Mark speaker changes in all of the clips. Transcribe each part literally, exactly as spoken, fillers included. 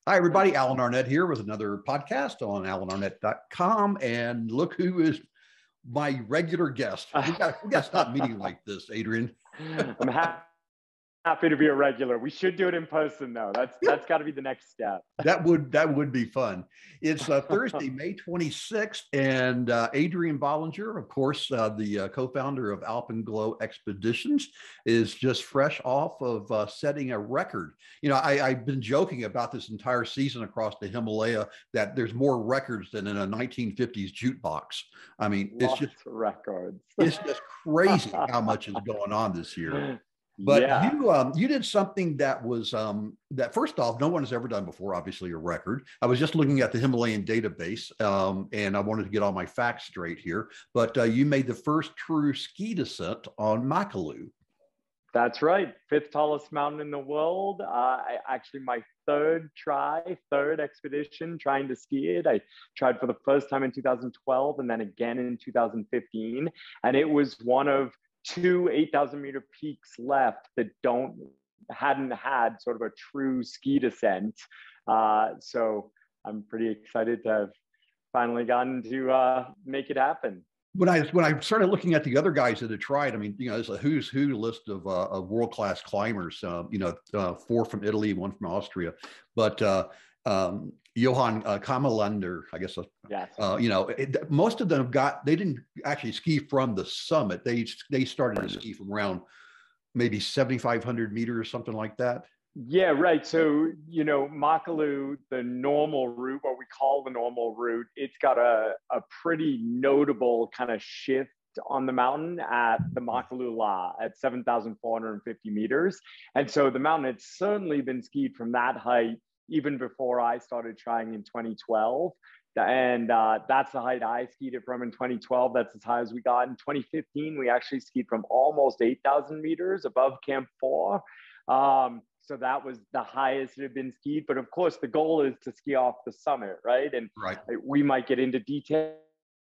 Speaker 1: Hi, everybody. Alan Arnette here with another podcast on alan arnette dot com. And look who is my regular guest. We got, we got to stop meeting like this, Adrian.
Speaker 2: I'm happy. Happy to be a regular. We should do it in person, though. That's that's got to be the next step.
Speaker 1: That would that would be fun. It's uh, Thursday, May twenty-sixth, and uh, Adrian Ballinger, of course, uh, the uh, co-founder of Alpenglow Expeditions, is just fresh off of uh, setting a record. You know, I, I've been joking about this entire season across the Himalaya that there's more records than in a nineteen fifties jukebox. I mean,
Speaker 2: Lots
Speaker 1: it's just
Speaker 2: records.
Speaker 1: It's just crazy how much is going on this year. But
Speaker 2: yeah.
Speaker 1: you um, you did something that was um, that first off, no one has ever done before. Obviously, a record. I was just looking at the Himalayan database, um, and I wanted to get all my facts straight here. But uh, you made the first true ski descent on Makalu.
Speaker 2: That's right. Fifth tallest mountain in the world. Uh, I, actually, my third try, third expedition trying to ski it. I tried for the first time in two thousand twelve, and then again in two thousand fifteen, and it was one of two eight thousand meter peaks left that don't hadn't had sort of a true ski descent. Uh, so I'm pretty excited to have finally gotten to uh, make it happen.
Speaker 1: When I when I started looking at the other guys that had tried, I mean, you know, there's a who's who list of, uh, of world class climbers. Uh, you know, uh, four from Italy, one from Austria, but uh, um, Johan uh, Kamalander, I guess. Uh,
Speaker 2: yes.
Speaker 1: Uh, you know, it, most of them got. They didn't actually ski from the summit. They they started to ski from around maybe seventy-five hundred meters or something like that.
Speaker 2: Yeah, right. So, you know, Makalu, the normal route, what we call the normal route, it's got a, a pretty notable kind of shift on the mountain at the Makalu La at seven thousand four hundred fifty meters. And so the mountain had certainly been skied from that height even before I started trying in twenty twelve. And uh, that's the height I skied it from in twenty twelve. That's as high as we got. In twenty fifteen, we actually skied from almost eight thousand meters above Camp four. Um, So that was the highest it had been skied. But of course, the goal is to ski off the summit, right? And
Speaker 1: right.
Speaker 2: we might get into details.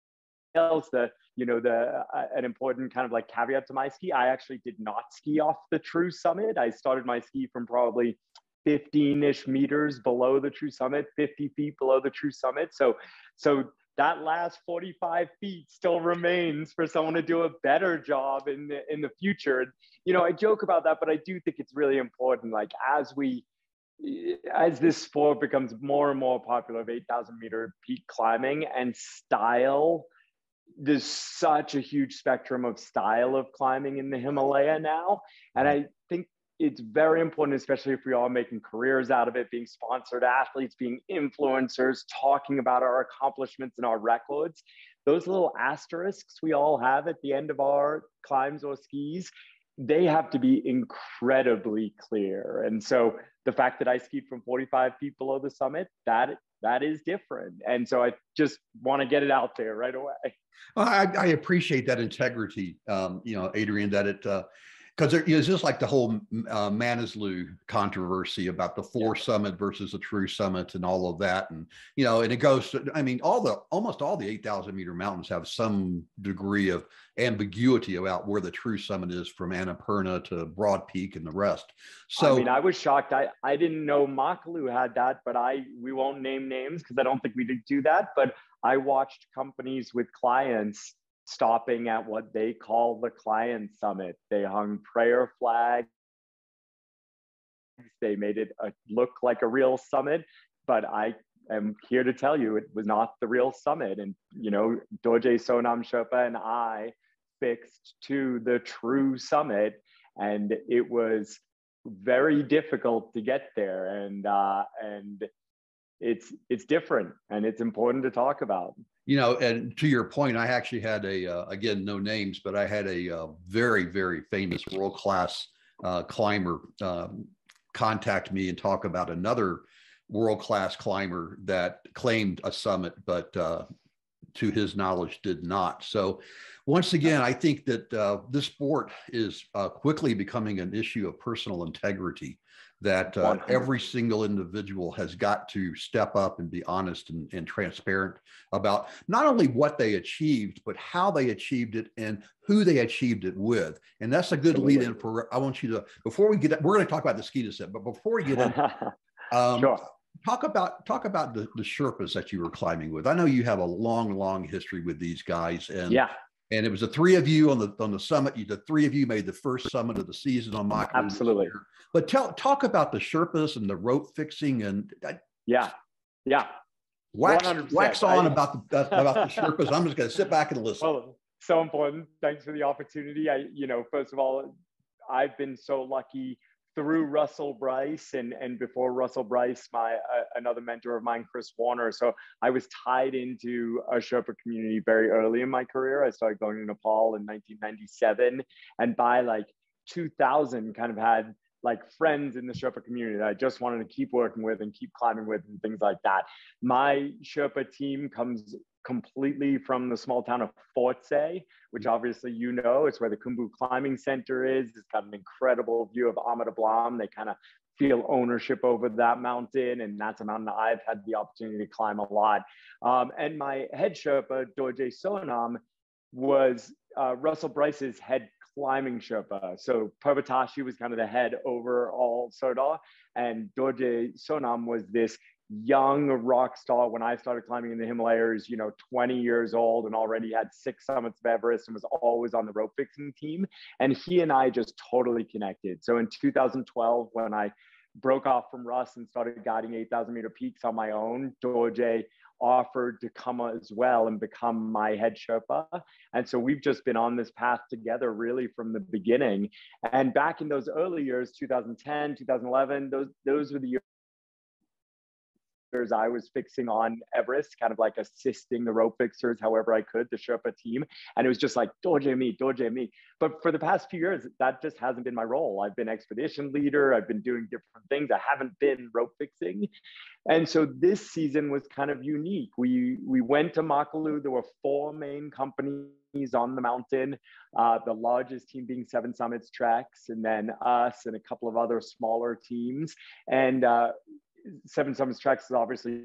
Speaker 2: The you know the uh, an important kind of like caveat to my ski. I actually did not ski off the true summit. I started my ski from probably fifteen-ish meters below the true summit, fifty feet below the true summit. So so. That last forty-five feet still remains for someone to do a better job in the, in the future. You know, I joke about that, but I do think it's really important. Like as we, as this sport becomes more and more popular of eight thousand meter peak climbing and style, there's such a huge spectrum of style of climbing in the Himalaya now. And I think it's very important, especially if we are making careers out of it, being sponsored athletes, being influencers, talking about our accomplishments and our records. Those little asterisks we all have at the end of our climbs or skis, they have to be incredibly clear. And so the fact that I skied from forty-five feet below the summit, that that is different. And so I just want to get it out there right away.
Speaker 1: Well, I, I appreciate that integrity, um, you know, Adrian, that it, uh, because it's just like the whole uh, Manaslu controversy about the four yeah. summit versus the true summit and all of that. And, you know, and it goes to, I mean, all the, almost all the eight thousand meter mountains have some degree of ambiguity about where the true summit is from Annapurna to Broad Peak and the rest. So,
Speaker 2: I mean, I was shocked. I, I didn't know Makalu had that, but I, we won't name names because I don't think we did do that. But I watched companies with clients stopping at what they call the client summit. They hung prayer flags. They made it a, look like a real summit, but I am here to tell you it was not the real summit. And, you know, Dorji, Sonam, Sherpa, and I fixed to the true summit, and it was very difficult to get there. And, uh, and it's, it's different, and it's important to talk about.
Speaker 1: You know, and to your point, I actually had a, uh, again, no names, but I had a uh, very, very famous world-class uh, climber um, contact me and talk about another world-class climber that claimed a summit, but uh, to his knowledge did not. So once again, I think that uh, this sport is uh, quickly becoming an issue of personal integrity, that uh, every single individual has got to step up and be honest and, and transparent about not only what they achieved, but how they achieved it and who they achieved it with. And that's a good lead in for, I want you to, before we get, we're going to talk about the ski descent, but before we get in, um,
Speaker 2: sure.
Speaker 1: talk about talk about the, the Sherpas that you were climbing with. I know you have a long, long history with these guys, and
Speaker 2: yeah,
Speaker 1: and it was the three of you on the on the summit. You, the three of you made the first summit of the season on Makalu.
Speaker 2: absolutely.
Speaker 1: But tell talk about the Sherpas and the rope fixing and
Speaker 2: yeah, yeah.
Speaker 1: wax
Speaker 2: one hundred percent.
Speaker 1: wax on
Speaker 2: I,
Speaker 1: about the about the Sherpas. I'm just going to sit back and listen.
Speaker 2: Well, so important. Thanks for the opportunity. I, you know, first of all, I've been so lucky through Russell Bryce and and before Russell Bryce, my uh, another mentor of mine, Chris Warner. So I was tied into a Sherpa community very early in my career. I started going to Nepal in nineteen ninety-seven, and by like two thousand, kind of had like friends in the Sherpa community that I just wanted to keep working with and keep climbing with and things like that. My Sherpa team comes completely from the small town of Fort Say, which obviously you know, it's where the Khumbu Climbing Center is. It's got an incredible view of Ahmed Ablam. They kind of feel ownership over that mountain, and that's a mountain I've had the opportunity to climb a lot. Um, and my head Sherpa, Dorji Sonam, was uh, Russell Bryce's head climbing Sherpa. So Purvatashi was kind of the head overall Sardar, and Dorji Sonam was this young rock star when I started climbing in the Himalayas, you know, twenty years old and already had six summits of Everest and was always on the rope fixing team. And he and I just totally connected. So in two thousand twelve, when I broke off from Russ and started guiding eight thousand meter peaks on my own, Dorji offered to come as well and become my head Sherpa. And so we've just been on this path together really from the beginning. And back in those early years, two thousand ten, two thousand eleven, those, those were the years I was fixing on Everest, kind of like assisting the rope fixers however I could, the Sherpa team. And it was just like, Dorji me, Dorji me. But for the past few years, that just hasn't been my role. I've been expedition leader. I've been doing different things. I haven't been rope fixing. And so this season was kind of unique. We, we went to Makalu. There were four main companies on the mountain, uh, the largest team being Seven Summits Treks, and then us and a couple of other smaller teams. And uh, Seven Summits Treks is obviously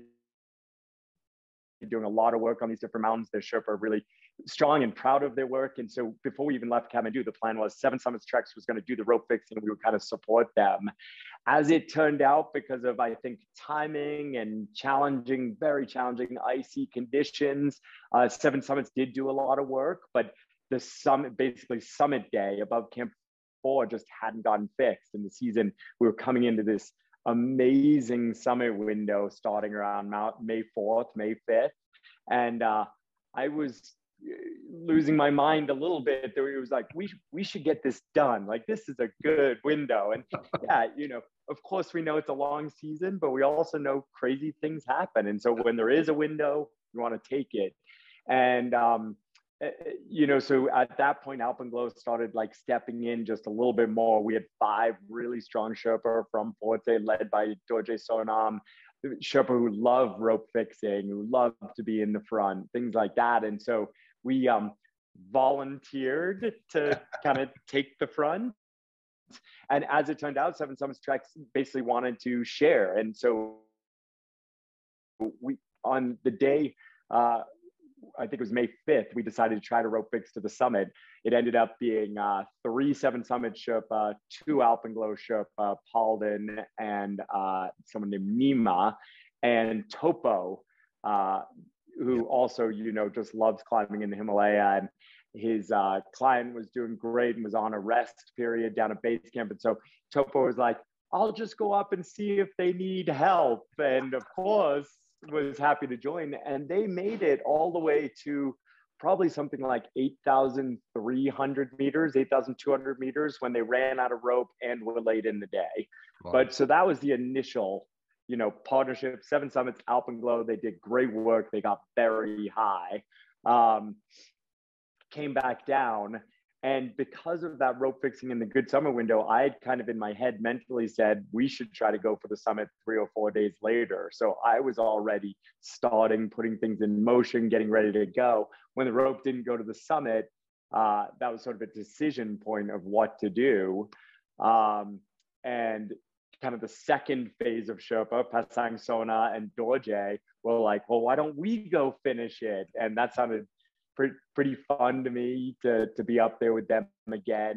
Speaker 2: doing a lot of work on these different mountains. The Sherpa are really strong and proud of their work. And so before we even left Kathmandu, the plan was Seven Summits Treks was going to do the rope fixing and we would kind of support them. As it turned out, because of, I think, timing and challenging, very challenging icy conditions, uh, Seven Summits did do a lot of work, but the summit, basically summit day above Camp four just hadn't gotten fixed. In the season, we were coming into this amazing summit window starting around May fourth, May fifth. And uh, I was losing my mind a little bit. It was like, we, we should get this done. Like, this is a good window. And yeah, you know, of course we know it's a long season, but we also know crazy things happen. And so when there is a window, you want to take it. And, um, you know, so at that point, Alpenglow started like stepping in just a little bit more. We had five really strong Sherpa from Forte, led by Dorji Sonam, Sherpa who love rope fixing, who love to be in the front, things like that. And so we um, volunteered to kind of take the front. And as it turned out, Seven Summits Treks basically wanted to share. And so we, on the day, uh, I think it was May fifth, we decided to try to rope fix to the summit. It ended up being uh, three Seven Summit Sherpa, two Alpenglow Sherpa, Palden, and uh, someone named Nima, and Topo, uh, who also, you know, just loves climbing in the Himalaya. And his uh, client was doing great and was on a rest period down at base camp. And so Topo was like, I'll just go up and see if they need help. And of course, was happy to join, and they made it all the way to probably something like eight thousand three hundred meters, eight thousand two hundred meters when they ran out of rope and were late in the day. Wow. But so that was the initial, you know, partnership. Seven Summits, Alpenglow, they did great work. They got very high, um, came back down. And because of that rope fixing in the good summer window, I had kind of in my head mentally said, we should try to go for the summit three or four days later. So I was already starting, putting things in motion, getting ready to go. When the rope didn't go to the summit, uh, that was sort of a decision point of what to do. Um, and kind of the second phase of Sherpa, Pasang, Sona, and Dorji were like, well, why don't we go finish it? And that sounded pretty fun to me to, to be up there with them again.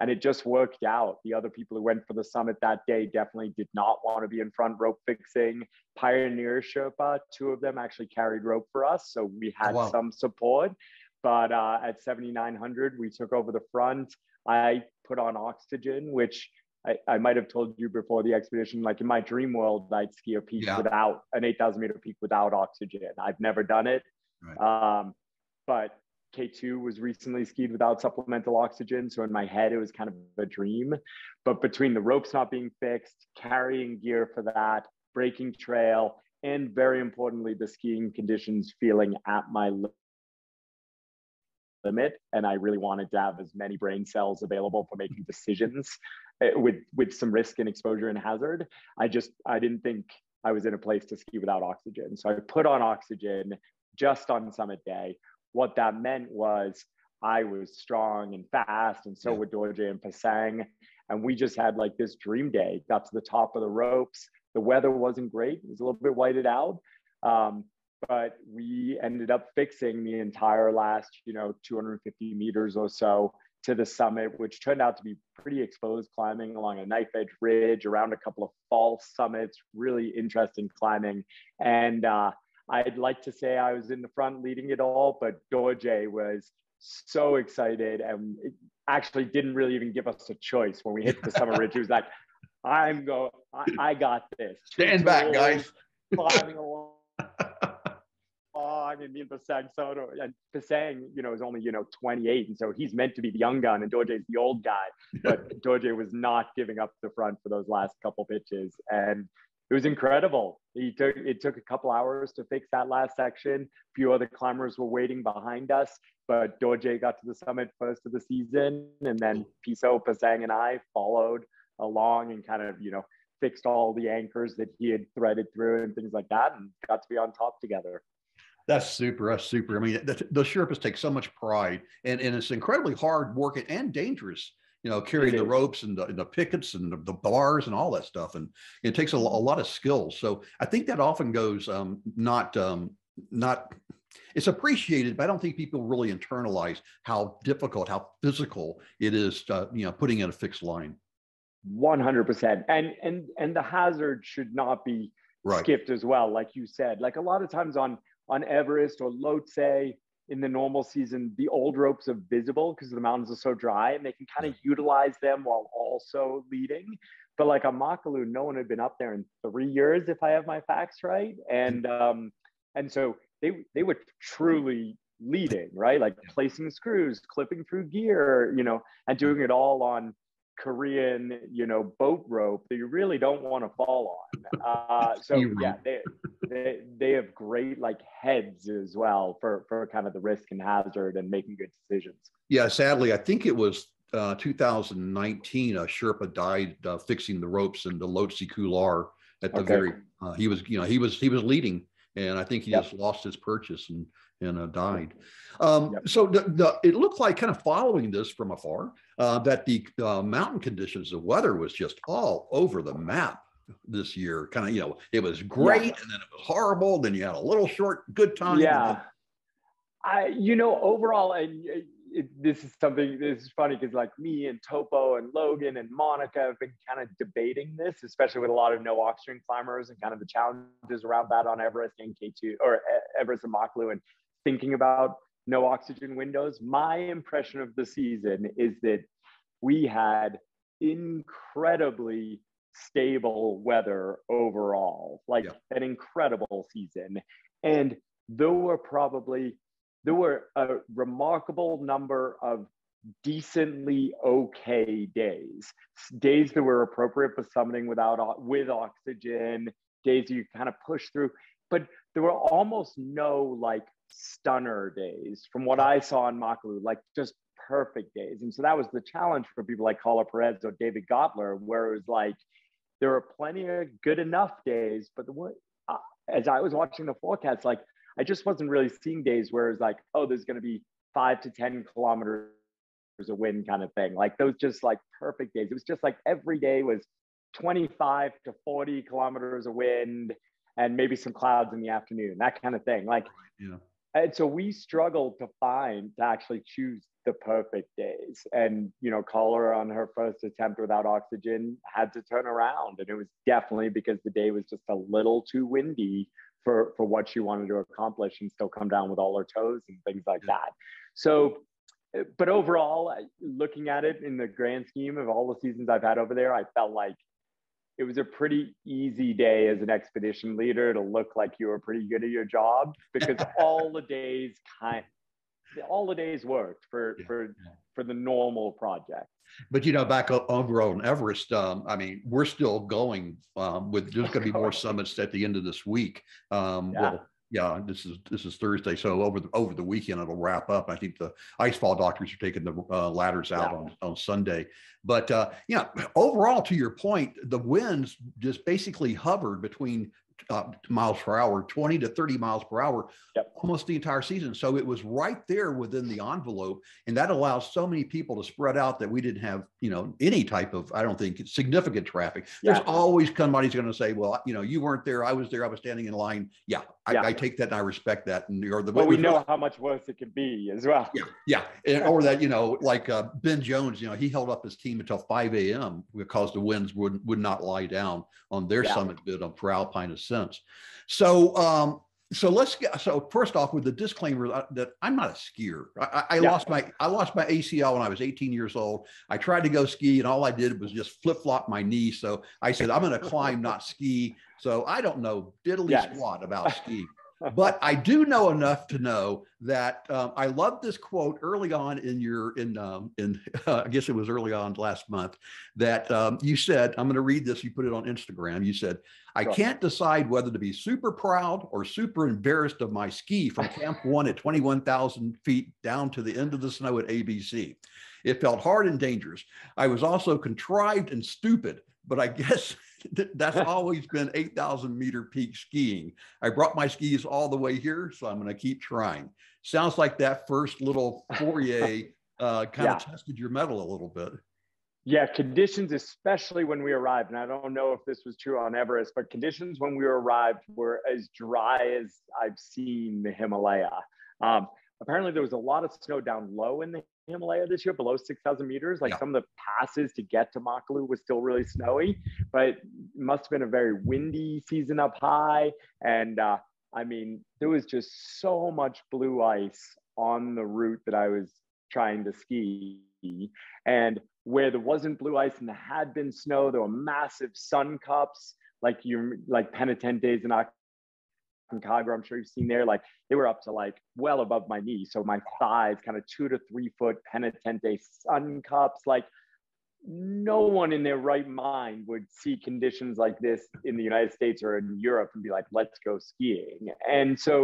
Speaker 2: And it just worked out. The other people who went for the summit that day definitely did not want to be in front rope fixing. Pioneer Sherpa, two of them actually carried rope for us, so we had oh, wow. some support. But uh, at seventy-nine hundred, we took over the front. I put on oxygen, which I, I might have told you before the expedition, like in my dream world, I'd ski a peak yeah. without an eight thousand meter peak without oxygen. I've never done it. Right. Um, but K two was recently skied without supplemental oxygen. So in my head, it was kind of a dream. But between the ropes not being fixed, carrying gear for that, breaking trail, and very importantly, the skiing conditions feeling at my limit, and I really wanted to have as many brain cells available for making decisions with with some risk and exposure and hazard. I just I didn't think I was in a place to ski without oxygen, so I put on oxygen just on summit day. What that meant was I was strong and fast, and so yeah. were Dorji and Pasang, and we just had like this dream day. Got to the top of the ropes. The weather wasn't great; it was a little bit whited out. Um, But we ended up fixing the entire last, you know, two hundred fifty meters or so to the summit, which turned out to be pretty exposed climbing along a knife edge ridge, around a couple of false summits, really interesting climbing. And uh, I'd like to say I was in the front leading it all, but Dorji was so excited and it actually didn't really even give us a choice when we hit the summit ridge. He was like, I'm going, I, I got this.
Speaker 1: Stand back, guys.
Speaker 2: Climbing along. And me and Pasang Sona, and Pasang, you know, is only, you know, twenty-eight. And so he's meant to be the young gun and Dorji's the old guy. But Dorji was not giving up the front for those last couple pitches. And it was incredible. He took, it took a couple hours to fix that last section. A few other climbers were waiting behind us, but Dorji got to the summit first of the season. And then Piso, Pasang, and I followed along and kind of, you know, fixed all the anchors that he had threaded through and things like that, and got to be on top together.
Speaker 1: That's super. That's super. I mean, the, the Sherpas take so much pride, and, and it's incredibly hard work and dangerous, you know, carrying the ropes and the, and the pickets and the, the bars and all that stuff. And it takes a, a lot of skills. So I think that often goes um, not, um, not, it's appreciated, but I don't think people really internalize how difficult, how physical it is, to, you know, putting in a fixed line.
Speaker 2: one hundred percent. And, and, and the hazard should not be right. skipped as well. Like you said, like a lot of times on, on Everest or Lhotse in the normal season, the old ropes are visible because the mountains are so dry and they can kind of utilize them while also leading. But like on Makalu, no one had been up there in three years, if I have my facts right. And um, and so they they were truly leading, right? Like placing screws, clipping through gear, you know, and doing it all on Korean, you know, boat rope that you really don't want to fall on. Uh, so yeah, they, they they have great like heads as well for for kind of the risk and hazard and making good decisions.
Speaker 1: Yeah, sadly, I think it was uh, two thousand nineteen. A Sherpa died uh, fixing the ropes in the Lhotse couloir at the okay. very. Uh, he was, you know, he was he was leading, and I think he yep. just lost his purchase and and uh, died. Um, yep. So the, the, it looked like, kind of following this from afar, uh, that the uh, mountain conditions, the weather was just all over the map this year. Kind of, you know, it was great, yeah. and then it was horrible. Then you had a little short good time.
Speaker 2: Yeah, I, you know, overall, and it, it, this is something. This is funny because like me and Topo and Logan and Monica have been kind of debating this, especially with a lot of no oxygen climbers and kind of the challenges around that on Everest and K two or Everest and Makalu, and thinking about no oxygen windows. My impression of the season is that we had incredibly stable weather overall, like yeah. an incredible season. And there were probably, there were a remarkable number of decently okay days, days that were appropriate for summiting without, with oxygen, days you kind of push through, but there were almost no like stunner days from what I saw in Makalu, like just perfect days. And so that was the challenge for people like Carla Perez or David Gottler, where it was like, there were plenty of good enough days, but the one, uh, as I was watching the forecast, like I just wasn't really seeing days where it's like, oh, there's going to be five to ten kilometers of wind kind of thing. Like those just like perfect days. It was just like every day was twenty-five to forty kilometers of wind and maybe some clouds in the afternoon, that kind of thing. Like,
Speaker 1: yeah.
Speaker 2: And so we struggled to find, to actually choose the perfect days. And, you know, Caller on her first attempt without oxygen had to turn around. And it was definitely because the day was just a little too windy for, for what she wanted to accomplish and still come down with all her toes and things like
Speaker 1: Yeah.
Speaker 2: that. So, but overall, looking at it in the grand scheme of all the seasons I've had over there, I felt like it was a pretty easy day as an expedition leader to look like you were pretty good at your job, because all the days kind all the days worked for
Speaker 1: Yeah.
Speaker 2: for for the normal project.
Speaker 1: But, you know, back over on Everest, um, I mean, we're still going um, with, there's going to be more summits at the end of this week. Um,
Speaker 2: Yeah.
Speaker 1: Well, yeah, this is this is Thursday, so over the over the weekend it'll wrap up. I think the icefall doctors are taking the uh, ladders out
Speaker 2: Yeah.
Speaker 1: on, on Sunday. But uh, yeah, overall, to your point, the winds just basically hovered between uh, miles per hour, twenty to thirty miles per hour,
Speaker 2: Yep.
Speaker 1: almost the entire season. So it was right there within the envelope, and that allows so many people to spread out that we didn't have, you know, any type of, I don't think, significant traffic. There's
Speaker 2: Yeah.
Speaker 1: always somebody's going to say, well, you know, you weren't there, I was there, I was standing in line. Yeah, I,
Speaker 2: Yeah.
Speaker 1: I take that and I respect that. And or the
Speaker 2: But we know how much worse it can be as well.
Speaker 1: yeah, yeah, and, or that, you know, like uh, Ben Jones, you know, he held up his team until five a m because the winds would would not lie down on their
Speaker 2: Yeah.
Speaker 1: summit bid on for alpine ascents. So, um, so let's get. So first off, with the disclaimer that I'm not a skier. I, I
Speaker 2: Yeah.
Speaker 1: lost my I lost my A C L when I was eighteen years old. I tried to go ski, and all I did was just flip flop my knee. So I said, I'm going to climb, not ski. So I don't know diddly
Speaker 2: Yes.
Speaker 1: squat about skiing. But I do know enough to know that um, I love this quote early on in your in um, in uh, I guess it was early on last month that um, you said, I'm going to read this. You put it on Instagram. You said, I
Speaker 2: Sure.
Speaker 1: can't decide whether to be super proud or super embarrassed of my ski from Camp One at twenty-one thousand feet down to the end of the snow at A B C. It felt hard and dangerous. I was also contrived and stupid, but I guess that's always been eight thousand meter peak skiing. I brought my skis all the way here, so I'm going to keep trying. Sounds like that first little foray uh, kind
Speaker 2: Yeah.
Speaker 1: of tested your mettle a little bit.
Speaker 2: Yeah, conditions, especially when we arrived, and I don't know if this was true on Everest, but conditions when we arrived were as dry as I've seen the Himalaya. Um, apparently, there was a lot of snow down low in the Himalaya this year, below six thousand meters. Like
Speaker 1: Yeah.
Speaker 2: some of the passes to get to Makalu was still really snowy, but it must have been a very windy season up high. And uh, I mean, there was just so much blue ice on the route that I was trying to ski. And where there wasn't blue ice and there had been snow, there were massive sun cups, like you like penitentes and Aconcagua, I'm sure you've seen there, like they were up to like well above my knee. So my thighs, kind of two to three foot penitente sun cups. Like no one in their right mind would see conditions like this in the United States or in Europe and be like, let's go skiing. And so,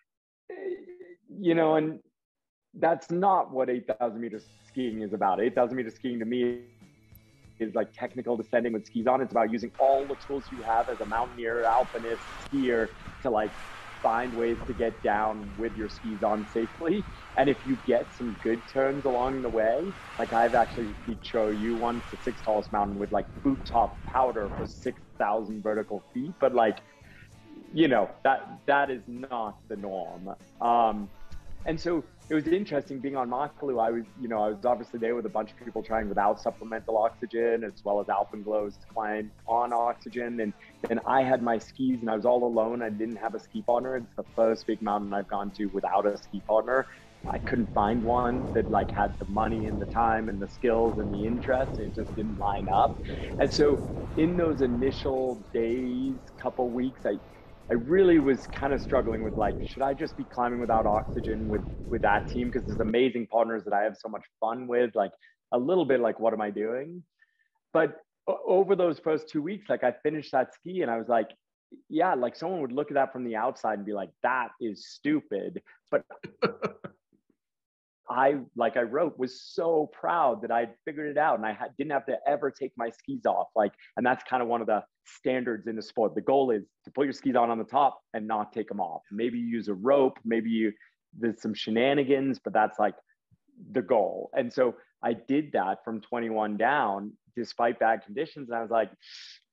Speaker 2: you know, and that's not what eight thousand meters skiing is about. eight thousand meters skiing to me is like technical descending with skis on. It's about using all the tools you have as a mountaineer, alpinist, skier to like find ways to get down with your skis on safely. And if you get some good turns along the way, like I've actually show you once, the sixth tallest mountain with like boot top powder for six thousand vertical feet. But like, you know, that that is not the norm. Um, and so it was interesting being on Makalu. I was, you know, I was obviously there with a bunch of people trying without supplemental oxygen, as well as Alpenglow's climb on oxygen. And then I had my skis and I was all alone. I didn't have a ski partner. It's the first big mountain I've gone to without a ski partner. I couldn't find one that like had the money and the time and the skills and the interest. It just didn't line up. And so in those initial days, couple weeks, I, I really was kind of struggling with like, should I just be climbing without oxygen with, with that team? Because there's amazing partners that I have so much fun with, like a little bit like, what am I doing? But over those first two weeks, like I finished that ski and I was like, yeah, like someone would look at that from the outside and be like, that is stupid. But I, like I wrote, was so proud that I'd figured it out and I ha- didn't have to ever take my skis off. Like, and that's kind of one of the standards in the sport. The goal is to put your skis on on the top and not take them off. Maybe you use a rope, maybe you, there's some shenanigans, but that's like the goal. And so I did that from twenty-one down, despite bad conditions. And I was like,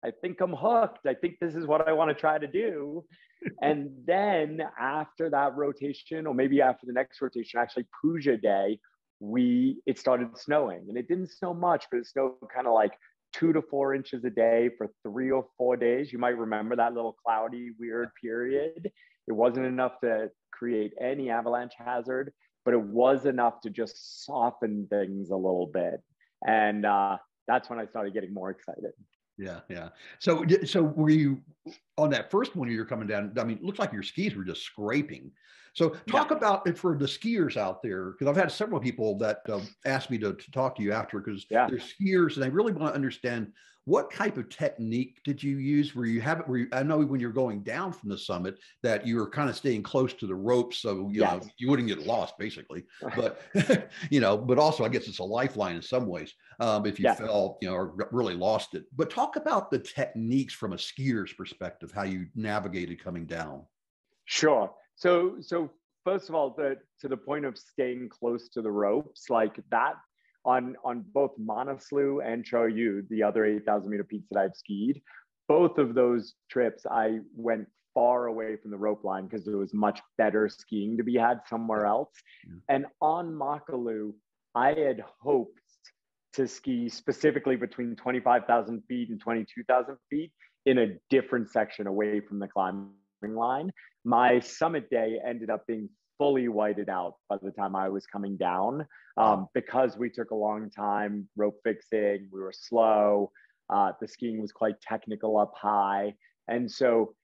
Speaker 2: I think I'm hooked. I think this is what I want to try to do. And then after that rotation, or maybe after the next rotation, actually Puja Day, we, it started snowing, and it didn't snow much, but it snowed kind of like two to four inches a day for three or four days. You might remember that little cloudy, weird period. It wasn't enough to create any avalanche hazard, but it was enough to just soften things a little bit. And uh, that's when I started getting more excited.
Speaker 1: Yeah, yeah. So, so were you on that first one you're coming down? I mean, it looks like your skis were just scraping. So, talk yeah. about it for the skiers out there, because I've had several people that uh, asked me to, to talk to you after, because yeah. they're skiers and they really want to understand what type of technique did you use? Where you have it? Where you, I know when you're going down from the summit that you were kind of staying close to the ropes, so you yes. know you wouldn't get lost, basically. But you know, but also I guess it's a lifeline in some ways. Um, if you yeah. fell, you know, or really lost it. But talk about the techniques from a skier's perspective, how you navigated coming down.
Speaker 2: Sure. So, so first of all, the, to the point of staying close to the ropes, like that on, on both Manaslu and Choyu, the other eight thousand meter peaks that I've skied, both of those trips, I went far away from the rope line because there was much better skiing to be had somewhere else. Yeah. And on Makalu, I had hoped to ski specifically between twenty-five thousand feet and twenty-two thousand feet in a different section away from the climbing line. My summit day ended up being fully whited out by the time I was coming down, um, because we took a long time rope fixing, we were slow, uh, the skiing was quite technical up high. And so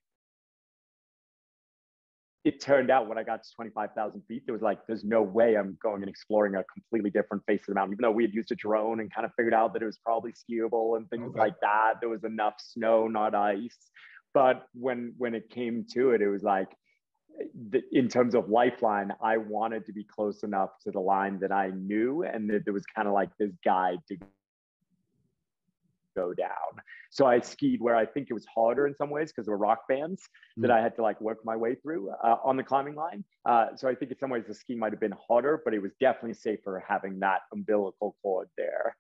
Speaker 2: it turned out when I got to twenty-five thousand feet, there was like, there's no way I'm going and exploring a completely different face of the mountain, even though we had used a drone and kind of figured out that it was probably skiable and things okay. like that. There was enough snow, not ice. But when, when it came to it, it was like, the, in terms of lifeline, I wanted to be close enough to the line that I knew, and that there was kind of like this guide to go down. So I skied where I think it was harder in some ways because there were rock bands mm. that I had to like work my way through uh, on the climbing line. Uh, so I think in some ways the ski might have been harder, but it was definitely safer having that umbilical cord there.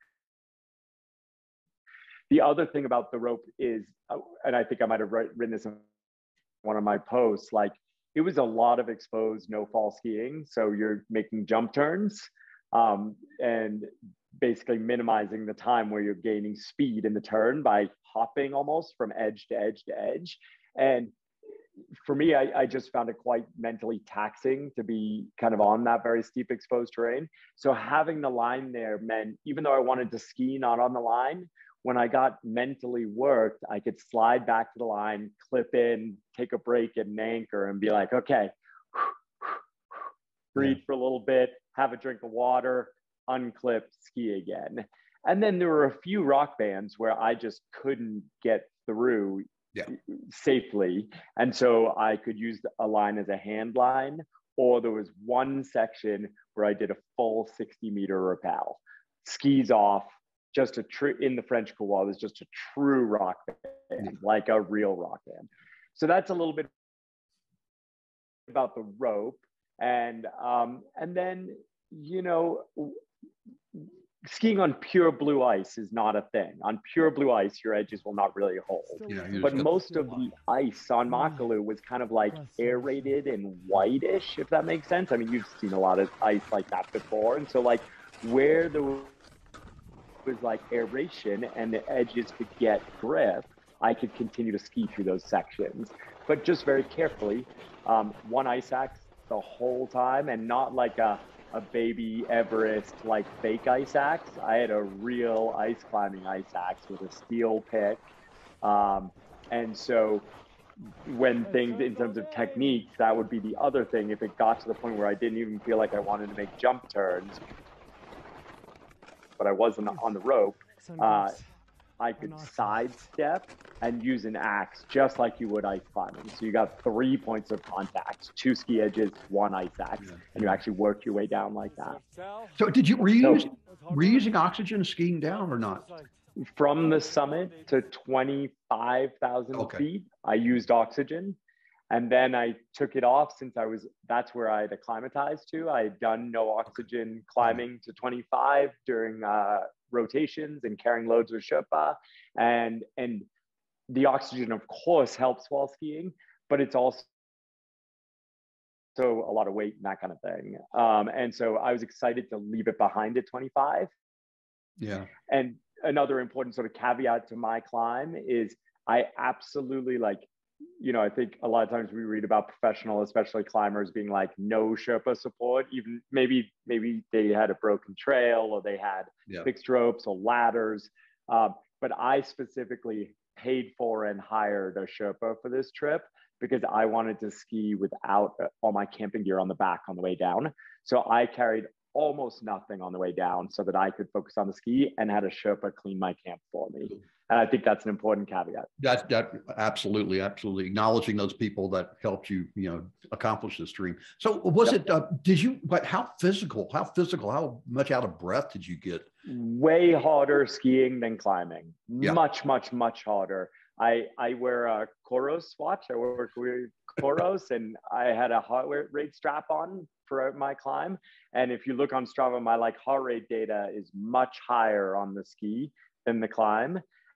Speaker 2: The other thing about the rope is, uh, and I think I might have written this in one of my posts, like it was a lot of exposed no fall skiing. So you're making jump turns um, and basically minimizing the time where you're gaining speed in the turn by hopping almost from edge to edge to edge. And for me, I, I just found it quite mentally taxing to be kind of on that very steep exposed terrain. So having the line there meant, even though I wanted to ski not on the line, when I got mentally worked, I could slide back to the line, clip in, take a break and an anchor and be like, okay, breathe yeah. for a little bit, have a drink of water, unclip, ski again. And then there were a few rock bands where I just couldn't get through yeah. safely. And so I could use a line as a hand line, or there was one section where I did a full sixty meter rappel, skis off, just a true, in the French couloir, there's just a true rock band, yeah. like a real rock band. So that's a little bit about the rope. And, um, and then, you know, skiing on pure blue ice is not a thing. On pure blue ice, your edges will not really hold. Yeah, but most of the ice on Makalu was kind of like aerated and whitish, if that makes sense. I mean, you've seen a lot of ice like that before. And so like where there was like aeration and the edges could get grip, I could continue to ski through those sections, but just very carefully. Um, one ice axe the whole time, and not like a a baby Everest like fake ice axe. I had a real ice climbing ice axe with a steel pick. Um, and so when things in terms of techniques, that would be the other thing. If it got to the point where I didn't even feel like I wanted to make jump turns, but I wasn't on the rope, uh, I could sidestep and use an axe just like you would ice climbing. So you got three points of contact, two ski edges, one ice axe, yeah. and you actually work your way down like that.
Speaker 1: So did you, were you, so, using, were you using oxygen skiing down or not?
Speaker 2: From the summit to twenty-five thousand okay. feet, I used oxygen. And then I took it off since I was, that's where I had acclimatized to. I had done no oxygen climbing to twenty-five during uh, rotations and carrying loads with Sherpa. And, and the oxygen, of course, helps while skiing, but it's also so a lot of weight and that kind of thing. Um, and so I was excited to leave it behind at twenty-five.
Speaker 1: Yeah.
Speaker 2: And another important sort of caveat to my climb is I absolutely like, you know, I think a lot of times we read about professional, especially climbers being like no Sherpa support, even maybe, maybe they had a broken trail or they had yeah. fixed ropes or ladders. Um, but I specifically paid for and hired a Sherpa for this trip because I wanted to ski without all my camping gear on the back on the way down. So I carried almost nothing on the way down so that I could focus on the ski and had a Sherpa clean my camp for me. And I think that's an important caveat.
Speaker 1: That, that absolutely, absolutely. Acknowledging those people that helped you, you know, accomplish this dream. So was yep. it, uh, did you, but how physical, how physical, how much out of breath did you get?
Speaker 2: Way harder skiing than climbing.
Speaker 1: Yeah.
Speaker 2: Much, much, much harder. I, I wear a Coros watch. I work with Coros and I had a heart rate strap on for my climb. And if you look on Strava, my like heart rate data is much higher on the ski than the climb.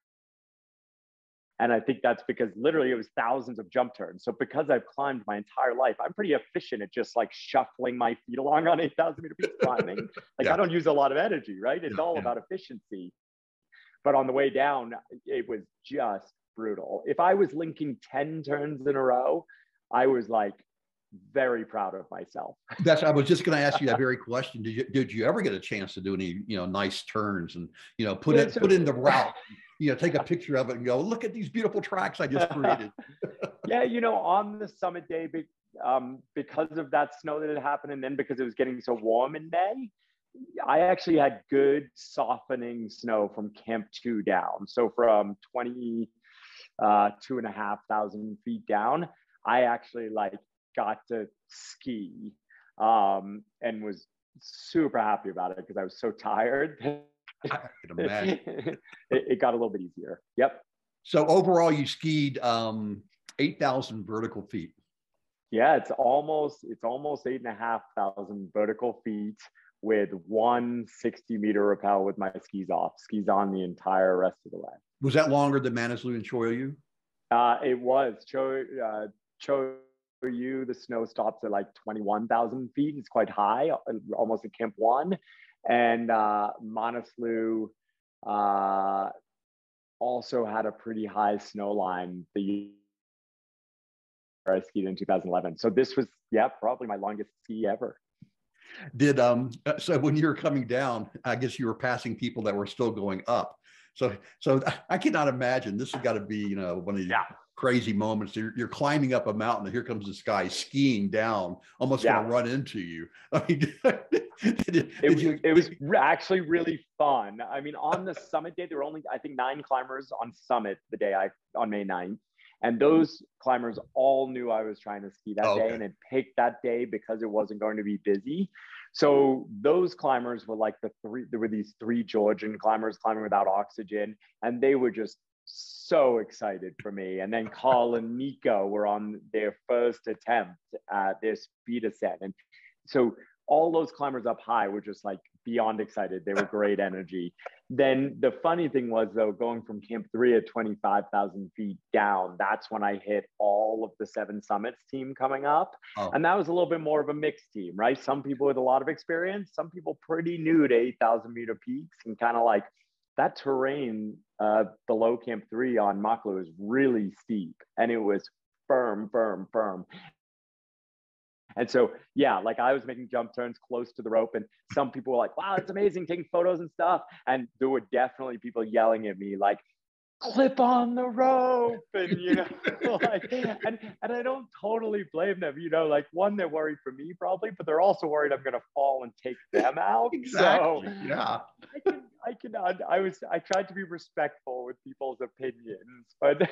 Speaker 2: And I think that's because literally it was thousands of jump turns. So because I've climbed my entire life, I'm pretty efficient at just like shuffling my feet along on eight thousand meter peaks climbing. Like yeah. I don't use a lot of energy, right? It's yeah, all yeah. about efficiency. But on the way down, it was just brutal. If I was linking ten turns in a row, I was like very proud of myself.
Speaker 1: That's, I was just going to ask you that very question. Did you, did you ever get a chance to do any, you know, nice turns and, you know, put yeah, it, so, put in the route, you know, take a picture of it and go, look at these beautiful tracks I just created.
Speaker 2: Yeah. You know, on the summit day, um, because of that snow that had happened, and then because it was getting so warm in May, I actually had good softening snow from camp two down. So from twenty, uh, two and a half thousand feet down, I actually like got to ski um, and was super happy about it because I was so tired.
Speaker 1: I can imagine.
Speaker 2: it, it got a little bit easier. Yep.
Speaker 1: So overall, you skied um, eight thousand vertical feet.
Speaker 2: Yeah, it's almost it's almost eight and a half thousand vertical feet with one sixty meter rappel with my skis off, skis on the entire rest of the way.
Speaker 1: Was that longer than Manaslu and Choyu?
Speaker 2: Uh, it was. Cho, uh, Cho you, the snow stops at like twenty-one thousand feet. It's quite high, almost at Camp One. And uh, Manaslu uh, also had a pretty high snow line the year I skied in two thousand eleven. So this was, yeah, probably my longest ski ever.
Speaker 1: Did um so when you were coming down, I guess you were passing people that were still going up. So so I cannot imagine this has got to be, you know, one of these yeah. crazy moments. You're, you're climbing up a mountain and here comes this guy skiing down, almost yeah. going to run into you. I mean, did, did
Speaker 2: it,
Speaker 1: you,
Speaker 2: it was actually really fun. I mean, on the summit day, there were only, I think, nine climbers on summit the day I, on May ninth. And those climbers all knew I was trying to ski that okay. day and had picked that day because it wasn't going to be busy. So those climbers were like the three, there were these three Georgian climbers climbing without oxygen, and they were just so excited for me. And then Carl and Nico were on their first attempt at their speed ascent. And so all those climbers up high were just like beyond excited. They were great energy. Then the funny thing was though, going from camp three at twenty-five thousand feet down, that's when I hit all of the Seven Summits team coming up. Oh. And that was a little bit more of a mixed team, right? Some people with a lot of experience, some people pretty new to eight thousand meter peaks, and kind of like that terrain uh, below camp three on Makalu is really steep, and it was firm, firm, firm. And so, yeah, like I was making jump turns close to the rope, and some people were like, wow, it's amazing, taking photos and stuff. And there were definitely people yelling at me like, clip on the rope. And, you know, like, and, and I don't totally blame them, you know, like one, they're worried for me probably, but they're also worried I'm going to fall and take them out.
Speaker 1: Exactly.
Speaker 2: So
Speaker 1: yeah.
Speaker 2: I can, I can, I was, I tried to be respectful with people's opinions, but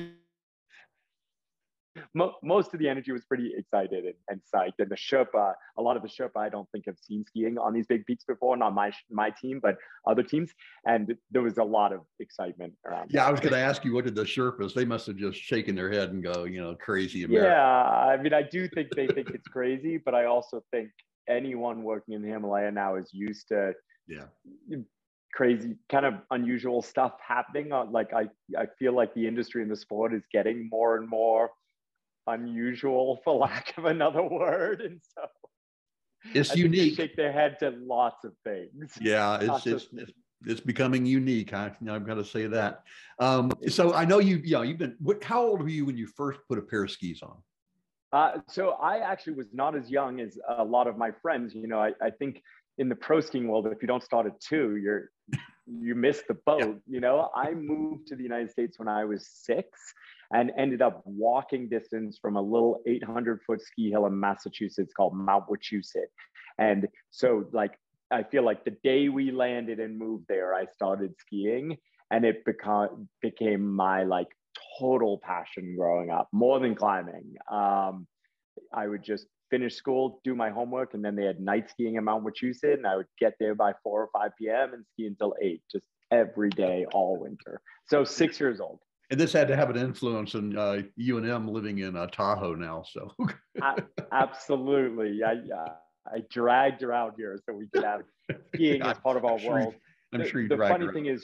Speaker 2: most of the energy was pretty excited and, and psyched. And the Sherpa, a lot of the Sherpa, I don't think have seen skiing on these big peaks before, not my my team, but other teams. And there was a lot of excitement around.
Speaker 1: Yeah,
Speaker 2: that.
Speaker 1: I was going to ask you, what did the Sherpas? They must have just shaken their head and go, you know, crazy America.
Speaker 2: Yeah, I mean, I do think they think it's crazy, but I also think anyone working in the Himalaya now is used to
Speaker 1: yeah
Speaker 2: crazy, kind of unusual stuff happening. Uh, like I, I feel like the industry and the sport is getting more and more unusual, for lack of another word. And so
Speaker 1: it's
Speaker 2: I
Speaker 1: unique.
Speaker 2: think they shake their head to lots of things.
Speaker 1: Yeah, it's it's, it's it's becoming unique. I, I'm going to say that. Um, so I know you, you know, you've been. What, how old were you when you first put a pair of skis on?
Speaker 2: Uh, so I actually was not as young as a lot of my friends. You know, I, I think in the pro skiing world, if you don't start at two, you're you miss the boat. Yeah. You know, I moved to the United States when I was six and ended up walking distance from a little eight hundred foot ski hill in Massachusetts called Mount Wachusett. And so like, I feel like the day we landed and moved there, I started skiing, and it became, became my like total passion growing up, more than climbing. Um, I would just finish school, do my homework, and then they had night skiing in Mount Wachusett, and I would get there by four or five p m and ski until eight, just every day, all winter. So six years old.
Speaker 1: And this had to have an influence on uh, you and M living in uh, Tahoe now. So
Speaker 2: I, absolutely, I, uh, I dragged her out here so we could have skiing as part of our
Speaker 1: I'm sure
Speaker 2: world.
Speaker 1: You, I'm
Speaker 2: the,
Speaker 1: sure you
Speaker 2: the funny
Speaker 1: her
Speaker 2: thing out. is,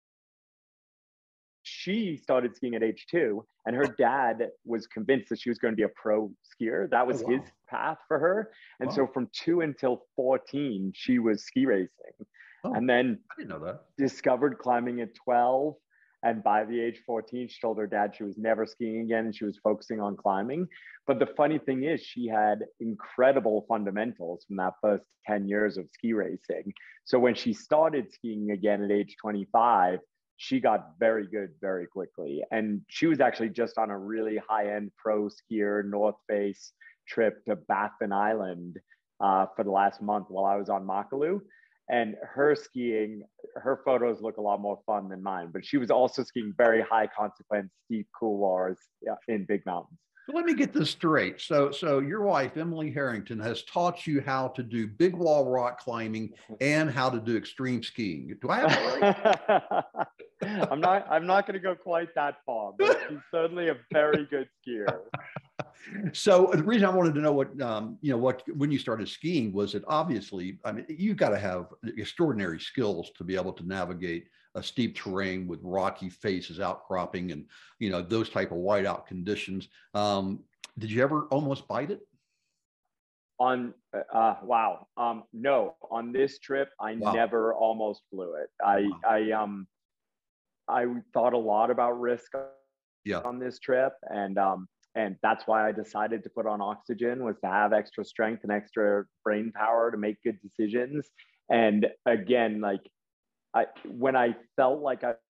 Speaker 2: she started skiing at age two, and her dad was convinced that she was going to be a pro skier. That was oh, wow. his path for her. And wow. so from two until fourteen, she was ski racing. Oh, and then
Speaker 1: I didn't know that.
Speaker 2: Discovered climbing at twelve. And by the age fourteen, she told her dad she was never skiing again, and she was focusing on climbing. But the funny thing is, she had incredible fundamentals from that first ten years of ski racing. So when she started skiing again at age twenty-five, she got very good very quickly. And she was actually just on a really high-end pro skier North Face trip to Baffin Island uh, for the last month while I was on Makalu. And her skiing, her photos look a lot more fun than mine, but she was also skiing very high consequence, steep couloirs in big mountains.
Speaker 1: So let me get this straight. So, so your wife, Emily Harrington, has taught you how to do big wall rock climbing and how to do extreme skiing. Do I have that
Speaker 2: right? I'm not, I'm not going to go quite that far, but she's certainly a very good skier.
Speaker 1: So the reason I wanted to know what, um, you know, what, when you started skiing was that obviously, I mean, you've got to have extraordinary skills to be able to navigate a steep terrain with rocky faces outcropping and, you know, those type of whiteout conditions. Um, did you ever almost bite it?
Speaker 2: On, uh, wow. Um, no, on this trip, I wow. never almost blew it. I, wow. I, um, I thought a lot about risk
Speaker 1: yeah.
Speaker 2: on this trip. And, um, And that's why I decided to put on oxygen, was to have extra strength and extra brain power to make good decisions. And again, like I, when I felt like I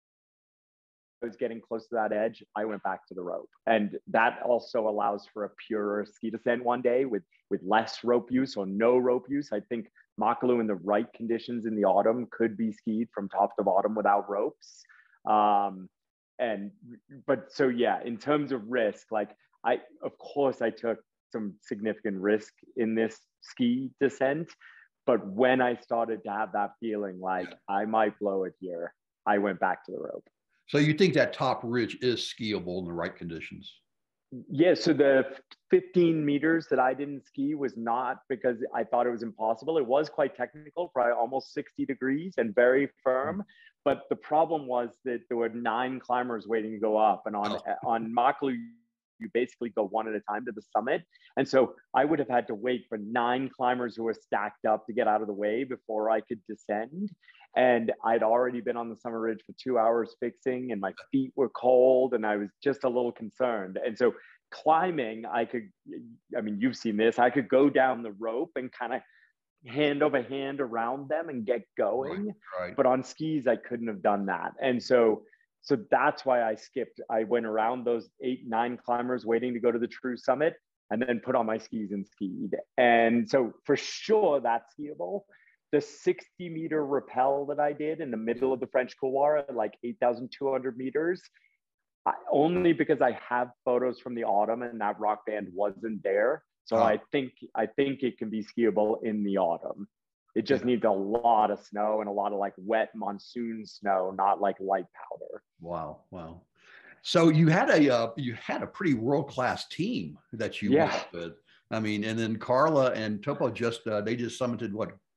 Speaker 2: was getting close to that edge, I went back to the rope. And that also allows for a purer ski descent one day with, with less rope use or no rope use. I think Makalu in the right conditions in the autumn could be skied from top to bottom without ropes. Um, And, but so, yeah, in terms of risk, like I, of course I took some significant risk in this ski descent, but when I started to have that feeling like yeah. I might blow it here, I went back to the rope.
Speaker 1: So you think that top ridge is skiable in the right conditions?
Speaker 2: Yeah, so the fifteen meters that I didn't ski was not because I thought it was impossible. It was quite technical, probably almost sixty degrees and very firm. But the problem was that there were nine climbers waiting to go up. And on, oh. on Makalu, you basically go one at a time to the summit. And so I would have had to wait for nine climbers who were stacked up to get out of the way before I could descend. And I'd already been on the summit ridge for two hours fixing, and my feet were cold, and I was just a little concerned. And so climbing, I could, I mean, you've seen this, I could go down the rope and kind of hand over hand around them and get going.
Speaker 1: Right, right.
Speaker 2: But on skis, I couldn't have done that. And so, so that's why I skipped. I went around those eight, nine climbers waiting to go to the true summit, and then put on my skis and skied. And so for sure that's skiable. The sixty meter rappel that I did in the middle of the French couloir at like eight thousand two hundred meters, I, only because I have photos from the autumn and that rock band wasn't there. So oh. I think I think it can be skiable in the autumn. It just yeah. needs a lot of snow and a lot of like wet monsoon snow, not like light powder.
Speaker 1: Wow, wow. So you had a uh, you had a pretty world class team that you
Speaker 2: yeah.
Speaker 1: worked with. I mean, and then Carla and Topo just uh, they just summited what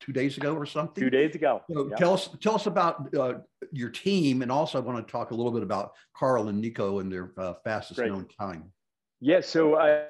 Speaker 1: two days ago or something.
Speaker 2: Two days ago.
Speaker 1: So
Speaker 2: Yep.
Speaker 1: tell us, tell us about uh, your team, and also I want to talk a little bit about Carl and Nico and their uh, fastest
Speaker 2: Great.
Speaker 1: known time.
Speaker 2: Yeah. So, uh,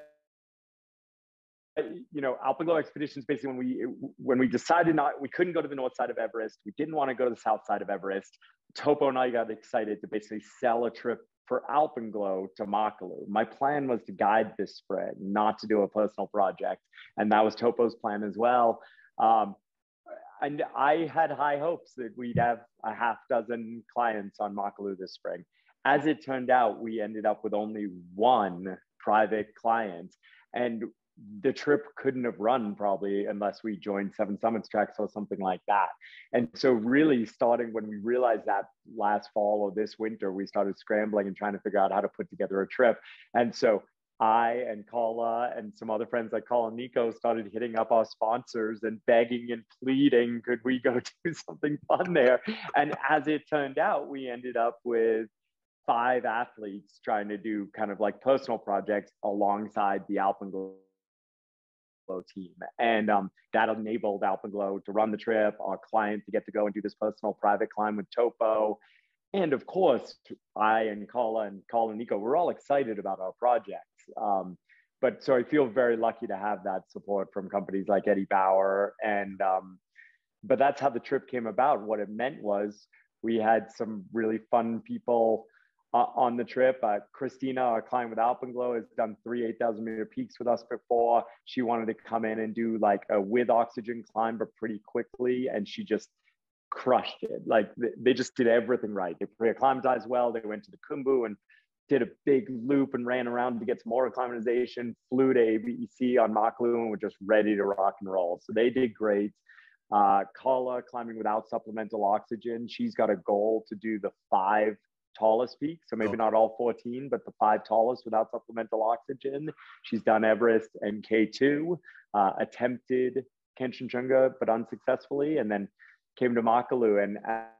Speaker 2: you know, Alpenglow Expeditions, basically when we when we decided not, we couldn't go to the north side of Everest. We didn't want to go to the south side of Everest. Topo and I got excited to basically sell a trip for Alpenglow to Makalu. My plan was to guide this spread, not to do a personal project. And that was Topo's plan as well. Um, and I had high hopes that we'd have a half dozen clients on Makalu this spring. As it turned out, we ended up with only one private client. And the trip couldn't have run probably unless we joined Seven Summits Tracks or something like that. And so really starting when we realized that last fall or this winter, we started scrambling and trying to figure out how to put together a trip. And so I and Kala and some other friends like Kala and Nico started hitting up our sponsors and begging and pleading, could we go do something fun there? And as it turned out, we ended up with five athletes trying to do kind of like personal projects alongside the Alpenglow team. And um, that enabled Alpenglow to run the trip, our client to get to go and do this personal private climb with Topo. And of course, I and Kala and Kala and Nico, we're all excited about our projects. Um, but so I feel very lucky to have that support from companies like Eddie Bauer. And, um, but that's how the trip came about. What it meant was we had some really fun people Uh, on the trip. Uh, Christina, our client with Alpenglow, has done three eight thousand meter peaks with us before. She wanted to come in and do like a with oxygen climb, but pretty quickly. And she just crushed it. Like they just did everything right. They pre-acclimatized well. They went to the Khumbu and did a big loop and ran around to get some more acclimatization, flew to A B E C on Makalu and were just ready to rock and roll. So they did great. Uh, Kala climbing without supplemental oxygen. She's got a goal to do the five tallest peaks. So maybe
Speaker 1: Oh.
Speaker 2: not all fourteen, but the five tallest without supplemental oxygen. She's done Everest and K two, uh, attempted Kanchnugua, but unsuccessfully, and then came to Makalu. And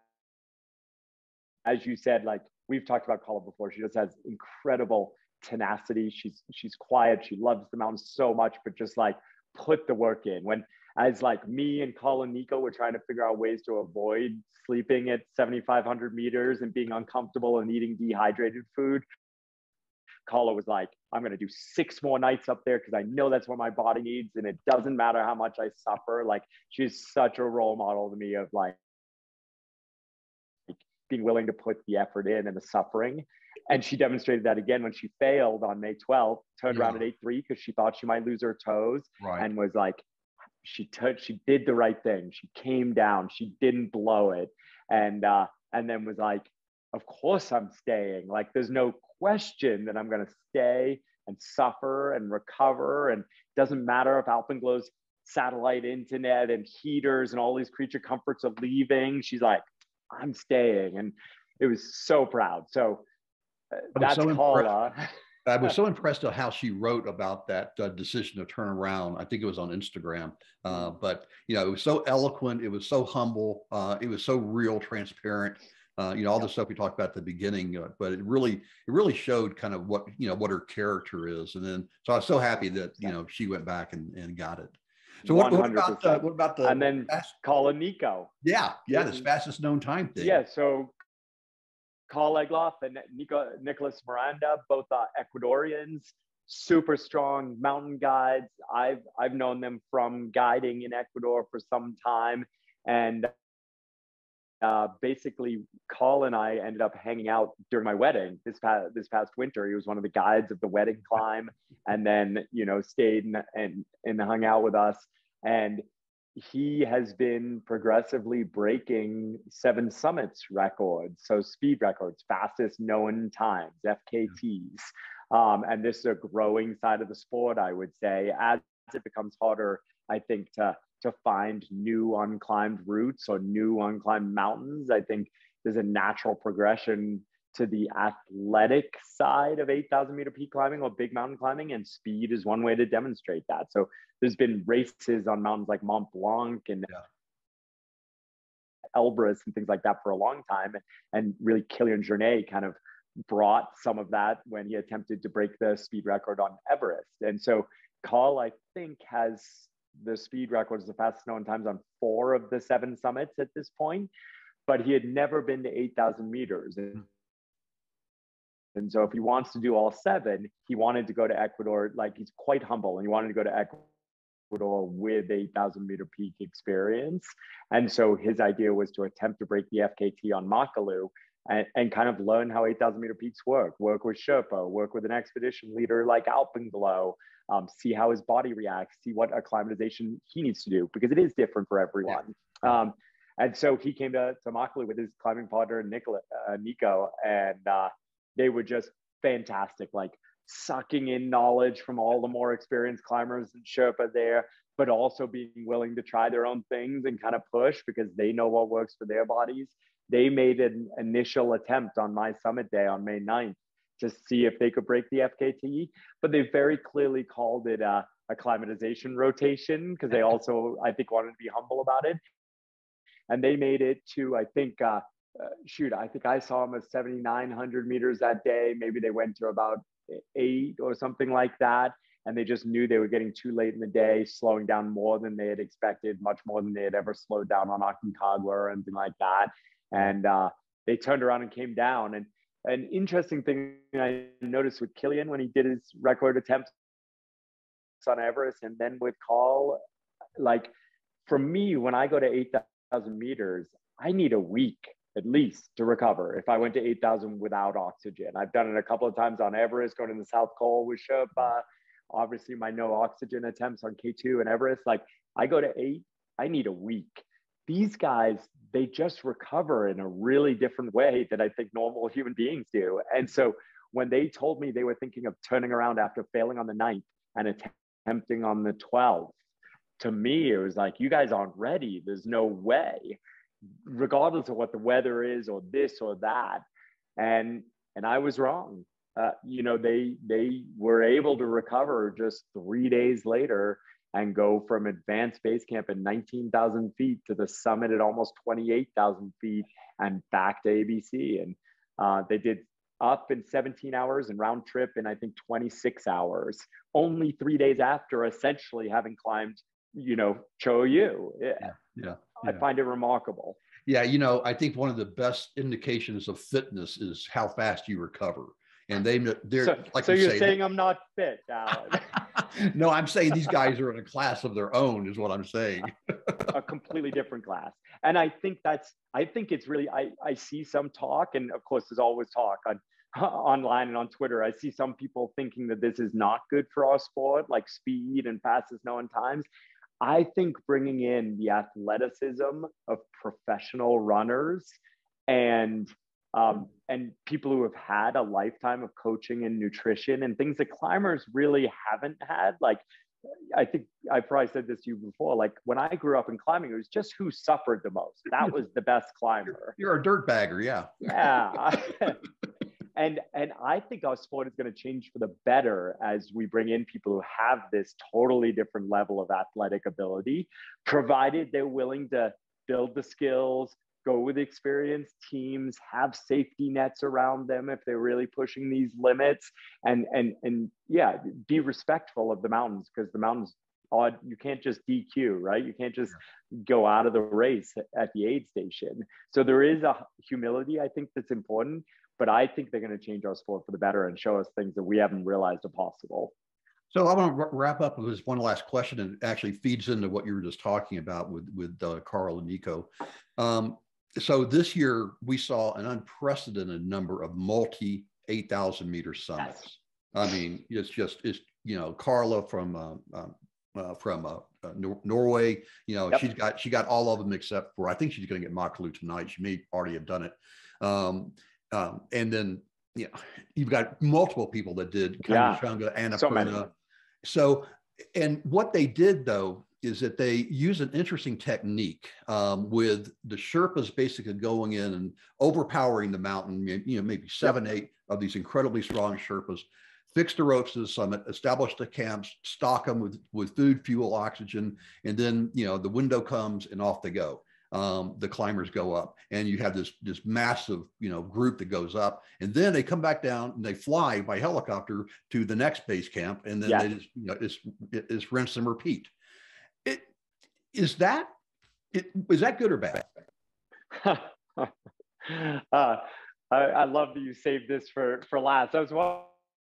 Speaker 2: as you said, like we've talked about Kala before, she just has incredible tenacity. She's, she's quiet. She loves the mountains so much, but just like put the work in. When as like me and Kala and Nico were trying to figure out ways to avoid sleeping at seventy-five hundred meters and being uncomfortable and eating dehydrated food, Kala was like, I'm going to do six more nights up there because I know that's what my body needs. And it doesn't matter how much I suffer. Like she's such a role model to me of like being willing to put the effort in and the suffering. And she demonstrated that again when she failed on May twelfth, turned
Speaker 1: Yeah.
Speaker 2: around at eight three because she thought she might lose her toes,
Speaker 1: Right.
Speaker 2: and was like, she took, she did the right thing. She came down, she didn't blow it. And, uh, and then was like, of course I'm staying. Like, there's no question that I'm going to stay and suffer and recover. And it doesn't matter if Alpenglow's satellite internet and heaters and all these creature comforts are leaving. She's like, I'm staying. And it was so proud. So uh, that's
Speaker 1: so
Speaker 2: Kala.
Speaker 1: I was so impressed at how she wrote about that uh, decision to turn around. I think it was on Instagram, uh, but you know, it was so eloquent. It was so humble. Uh, it was so real, transparent. Uh, you know, all the stuff we talked about at the beginning, uh, but it really, it really showed kind of what, you know, what her character is. And then, so I was so happy that, you know, she went back and, and got it. So what, what about the, what about the,
Speaker 2: and then
Speaker 1: fast,
Speaker 2: Kala Nico.
Speaker 1: Yeah. Yeah. This fastest known time thing.
Speaker 2: Yeah. So Carl Egloff and Nico, Nicholas Miranda, both uh, Ecuadorians, super strong mountain guides. I've, I've known them from guiding in Ecuador for some time. And uh, basically, Carl and I ended up hanging out during my wedding this past, this past winter. He was one of the guides of the wedding climb, and then, you know, stayed and, and, and hung out with us. And he has been progressively breaking Seven Summits records, so speed records, fastest known times, F K Ts. Um, and this is a growing side of the sport, I would say, as it becomes harder, I think, to, to find new unclimbed routes or new unclimbed mountains. I think there's a natural progression to the athletic side of eight thousand meter peak climbing or big mountain climbing, and speed is one way to demonstrate that. So there's been races on mountains like Mont Blanc and yeah. Elbrus and things like that for a long time. And really Kilian Jornet kind of brought some of that when he attempted to break the speed record on Everest. And so Carl, I think, has the speed records, the fastest known times on four of the seven summits at this point, but he had never been to eight thousand meters. And, and so if he wants to do all seven, he wanted to go to Ecuador. Like, he's quite humble, and he wanted to go to Ecuador with eight thousand meter peak experience. And so his idea was to attempt to break the F K T on Makalu, and, and kind of learn how eight thousand meter peaks work, work with Sherpa, work with an expedition leader like Alpenglow, um, see how his body reacts, see what acclimatization he needs to do, because it is different for everyone. Yeah. Um, and so he came to, to Makalu with his climbing partner, Nicola, uh, Nico, and uh, they were just fantastic, like sucking in knowledge from all the more experienced climbers and Sherpa there, but also being willing to try their own things and kind of push because they know what works for their bodies. They made an initial attempt on my summit day on May ninth to see if they could break the F K T, but they very clearly called it a acclimatization rotation because they also, I think, wanted to be humble about it. And they made it to, I think, uh, uh, shoot, I think I saw them at seventy-nine hundred meters that day. Maybe they went to about eight or something like that. And they just knew they were getting too late in the day, slowing down more than they had expected, much more than they had ever slowed down on Aconcagua or anything like that. And uh, they turned around and came down. And an interesting thing I noticed with Killian when he did his record attempts on Everest, and then with Carl, like for me, when I go to eight thousand meters, I need a week at least to recover if I went to eight thousand without oxygen. I've done it a couple of times on Everest, going to the South Col with Sherpa. Obviously, my no oxygen attempts on K two and Everest. Like, I go to eight, I need a week. These guys, they just recover in a really different way that I think normal human beings do. And so when they told me they were thinking of turning around after failing on the ninth and attempting on the twelfth, to me, it was like, you guys aren't ready. There's no way, regardless of what the weather is or this or that. And, and I was wrong. Uh, you know, they, they were able to recover just three days later and go from advanced base camp at nineteen thousand feet to the summit at almost twenty-eight thousand feet and back to A B C. And uh, they did up in seventeen hours and round trip in, I think, twenty-six hours, only three days after essentially having climbed, you know, Cho Yu. Yeah,
Speaker 1: yeah, yeah.
Speaker 2: I find it remarkable.
Speaker 1: Yeah, you know, I think one of the best indications of fitness is how fast you recover. And they, they're
Speaker 2: so,
Speaker 1: like
Speaker 2: so
Speaker 1: you
Speaker 2: you're
Speaker 1: say,
Speaker 2: saying I'm not fit, Alan.
Speaker 1: No, I'm saying these guys are in a class of their own, is what I'm saying.
Speaker 2: A completely different class. And I think that's, I think it's really, I, I see some talk, and of course there's always talk on online and on Twitter. I see some people thinking that this is not good for our sport, like speed and fastest known times. I think bringing in the athleticism of professional runners and Um, and people who have had a lifetime of coaching and nutrition and things that climbers really haven't had. Like, I think I probably said this to you before, like when I grew up in climbing, it was just who suffered the most. That was the best climber.
Speaker 1: You're a dirt bagger, yeah.
Speaker 2: Yeah. and, and I think our sport is going to change for the better as we bring in people who have this totally different level of athletic ability, provided they're willing to build the skills, go with experienced teams, have safety nets around them if they're really pushing these limits, and and and yeah, be respectful of the mountains, because the mountains, odd, you can't just D Q, right? You can't just go out of the race at the aid station. So there is a humility, I think, that's important, but I think they're going to change our sport for the better and show us things that we haven't realized are possible.
Speaker 1: So I want to wrap up with this one last question, and it actually feeds into what you were just talking about with with uh, Carl and Nico. Um, So this year we saw an unprecedented number of multi eight thousand meter summits. Yes. I mean, it's just, it's, you know, Carla from, uh, um, uh, from uh, uh, Nor Norway, you know, yep. she's got, she got all of them except for, I think she's going to get Makalu tonight. She may already have done it. Um, um, and then, you know, you've got multiple people that did Kanchnugua, yeah. Annapurna. So, so, and what they did though, is that they use an interesting technique um, with the Sherpas basically going in and overpowering the mountain, you know, maybe seven, eight of these incredibly strong Sherpas, fix the ropes to the summit, establish the camps, stock them with, with food, fuel, oxygen, and then, you know, the window comes and off they go. Um, the climbers go up, and you have this, this massive, you know, group that goes up, and then they come back down and they fly by helicopter to the next base camp. And then yeah. they just, you know, it's, it's rinse and repeat. is that, it, is that good or bad?
Speaker 2: uh, I, I love that you saved this for, for last. I was wondering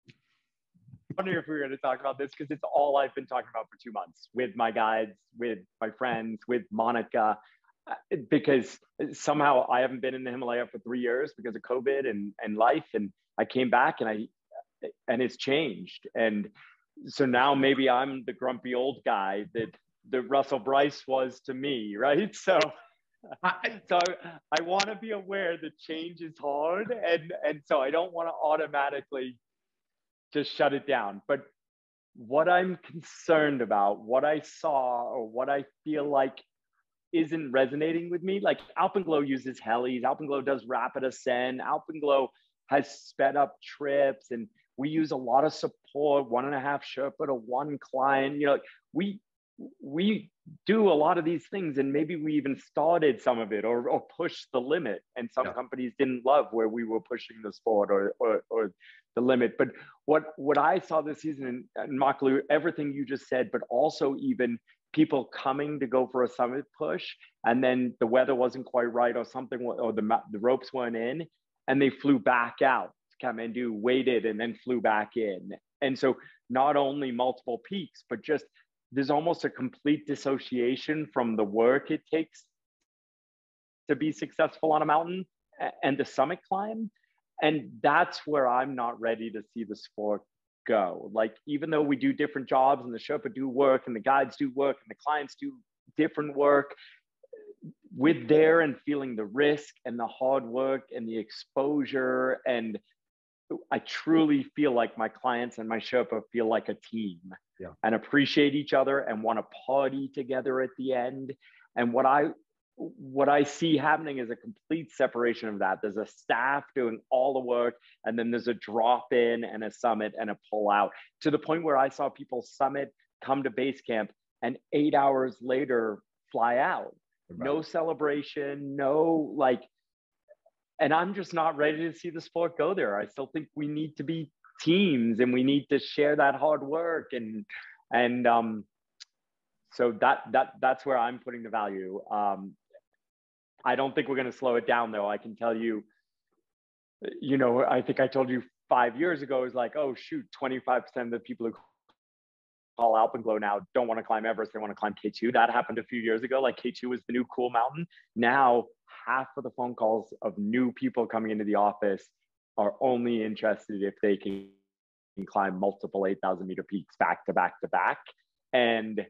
Speaker 2: if we were going to talk about this because it's all I've been talking about for two months with my guides, with my friends, with Monica, because somehow I haven't been in the Himalaya for three years because of COVID and, and life. And I came back and I, and it's changed. And so now maybe I'm the grumpy old guy that, that Russell Bryce was to me, right? So, I, so I want to be aware that change is hard. And, and so I don't want to automatically just shut it down. But what I'm concerned about, what I saw or what I feel like isn't resonating with me, like Alpenglow uses helis, Alpenglow does rapid ascent, Alpenglow has sped up trips, and we use a lot of support, one and a half Sherpa to one client. You know, we we do a lot of these things, and maybe we even started some of it or, or pushed the limit, and some yeah. companies didn't love where we were pushing the sport or, or, or the limit. But what, what I saw this season in, in Makalu, everything you just said, but also even people coming to go for a summit push, and then the weather wasn't quite right or something, or the, the ropes weren't in, and they flew back out to Kathmandu, waited, and then flew back in. And so not only multiple peaks, but just there's almost a complete dissociation from the work it takes to be successful on a mountain and the summit climb. And that's where I'm not ready to see the sport go. Like, even though we do different jobs and the Sherpa do work and the guides do work and the clients do different work, with there and feeling the risk and the hard work and the exposure. And I truly feel like my clients and my Sherpa feel like a team yeah. and appreciate each other and want to party together at the end. And what I what I see happening is a complete separation of that. There's a staff doing all the work, and then there's a drop in and a summit and a pull out, to the point where I saw people summit, come to base camp, and eight hours later fly out. Right. No celebration, no like, and I'm just not ready to see the sport go there. I still think we need to be teams and we need to share that hard work. And, and um, so that, that, that's where I'm putting the value. Um, I don't think we're going to slow it down, though. I can tell you, you know, I think I told you five years ago, it was like, oh, shoot, twenty-five percent of the people who call Alpenglow now don't want to climb Everest, they want to climb K two. That happened a few years ago. Like, K two was the new cool mountain. Now, half of the phone calls of new people coming into the office are only interested if they can climb multiple eight thousand meter peaks back to back to back. And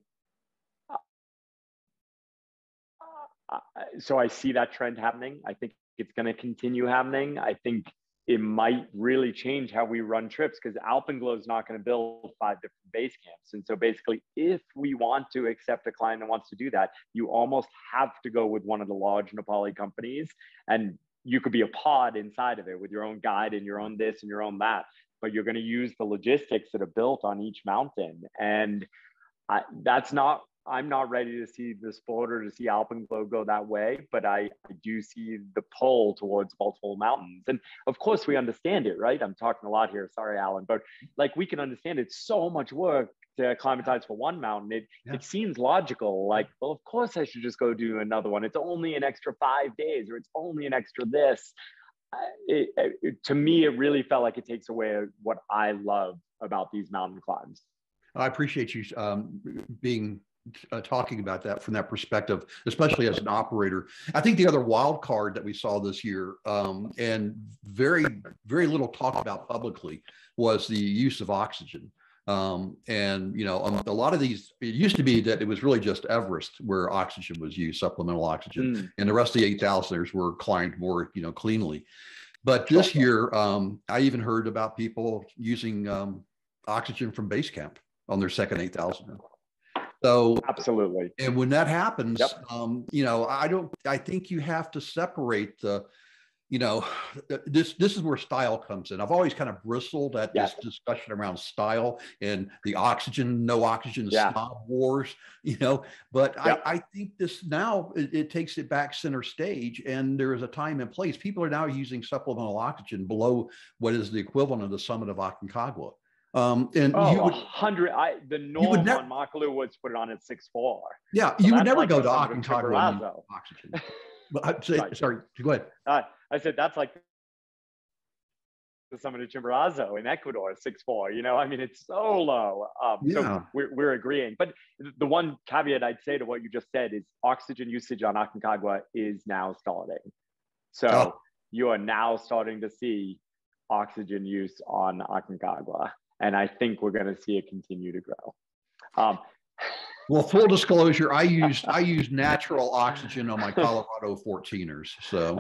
Speaker 2: so I see that trend happening. I think it's going to continue happening. I think it might really change how we run trips, because Alpenglow is not going to build five different base camps. And so basically, if we want to accept a client that wants to do that, you almost have to go with one of the large Nepali companies. And you could be a pod inside of it with your own guide and your own this and your own that, but you're going to use the logistics that are built on each mountain. And I, that's not, I'm not ready to see the sport or to see Alpenglow go that way, but I, I do see the pull towards multiple mountains. And of course we understand it, right? I'm talking a lot here, sorry, Alan, but like, we can understand it's so much work to acclimatize for one mountain. It, yeah. it seems logical, like, well, of course I should just go do another one. It's only an extra five days or it's only an extra this. It, it, to me, it really felt like it takes away what I love about these mountain climbs.
Speaker 1: I appreciate you um, being Uh, talking about that from that perspective, especially as an operator. I think the other wild card that we saw this year, um, and very, very little talk about publicly, was the use of oxygen. Um, and, you know, um, a lot of these, it used to be that it was really just Everest where oxygen was used, supplemental oxygen, mm. and the rest of the eight thousanders were climbed more, you know, cleanly. But this year, um, I even heard about people using um, oxygen from base camp on their second eight thousand. So
Speaker 2: absolutely.
Speaker 1: And when that happens,
Speaker 2: yep.
Speaker 1: um, you know, I don't, I think you have to separate the, you know, this, this is where style comes in. I've always kind of bristled at yeah. this discussion around style and the oxygen, no oxygen, yeah. snob wars, you know, but yep. I, I think this now, it, it takes it back center stage, and there is a time and place. People are now using supplemental oxygen below what is the equivalent of the summit of Aconcagua. Um, and
Speaker 2: oh,
Speaker 1: you would,
Speaker 2: one hundred. I the norm on Makalu was put it on at six four.
Speaker 1: Yeah,
Speaker 2: so
Speaker 1: you would never
Speaker 2: like
Speaker 1: go to Aconcagua and oxygen. But I'd say,
Speaker 2: sorry.
Speaker 1: sorry, go ahead.
Speaker 2: Uh, I said that's like the summit of Chimborazo in Ecuador, six four. You know, I mean, it's so low. Um, yeah. So we're, we're agreeing. But the one caveat I'd say to what you just said is oxygen usage on Aconcagua is now starting. So oh. you are now starting to see oxygen use on Aconcagua. And I think we're going to see it continue to grow. Um,
Speaker 1: well, full disclosure, I used I used natural oxygen on my Colorado fourteeners. So,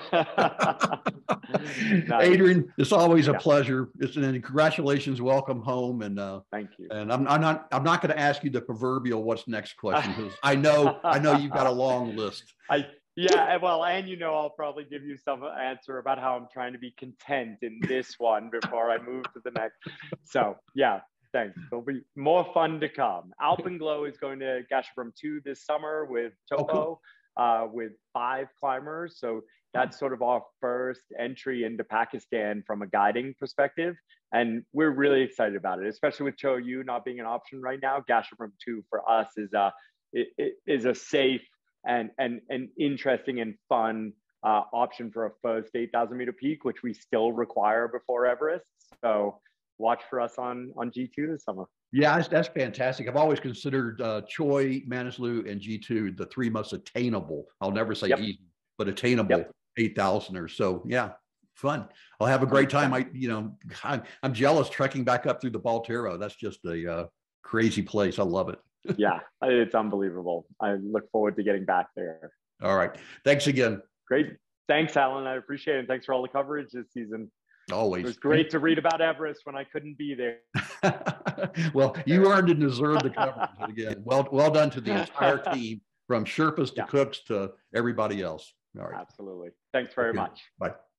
Speaker 1: nice. Adrian, it's always a yeah. pleasure. It's and congratulations, welcome home, and uh,
Speaker 2: thank you.
Speaker 1: And I'm, I'm not I'm not going to ask you the proverbial what's next question because I know I know you've got a long list.
Speaker 2: I yeah, well, and you know, I'll probably give you some answer about how I'm trying to be content in this one before I move to the next. So yeah. Thanks. There'll be more fun to come. Alpenglow is going to Gasherbrum two this summer with Topo, oh, cool. uh, with five climbers. So that's sort of our first entry into Pakistan from a guiding perspective. And we're really excited about it, especially with Cho Yu not being an option right now. Gasherbrum two for us is a, it, it is a safe and, and, and interesting and fun uh, option for a first eight thousand meter peak, which we still require before Everest. So watch for us on on G two this summer.
Speaker 1: Yeah, that's, that's fantastic. I've always considered uh, Choi, Manaslu, and G two the three most attainable. I'll never say yep. easy, but attainable yep. eight thousanders. So yeah, fun. I'll have a great time. I, you know, I'm, I'm jealous trekking back up through the Baltero. That's just a uh, crazy place. I love it.
Speaker 2: Yeah, it's unbelievable. I look forward to getting back there.
Speaker 1: All right. Thanks again.
Speaker 2: Great. Thanks, Alan. I appreciate it. Thanks for all the coverage this season.
Speaker 1: Always.
Speaker 2: It was great to read about Everest when I couldn't be there.
Speaker 1: Well, you earned and deserved the coverage. Again, well, well done to the entire team, from Sherpas to yeah. cooks to everybody else. All right.
Speaker 2: Absolutely. Thanks very okay. much.
Speaker 1: Bye.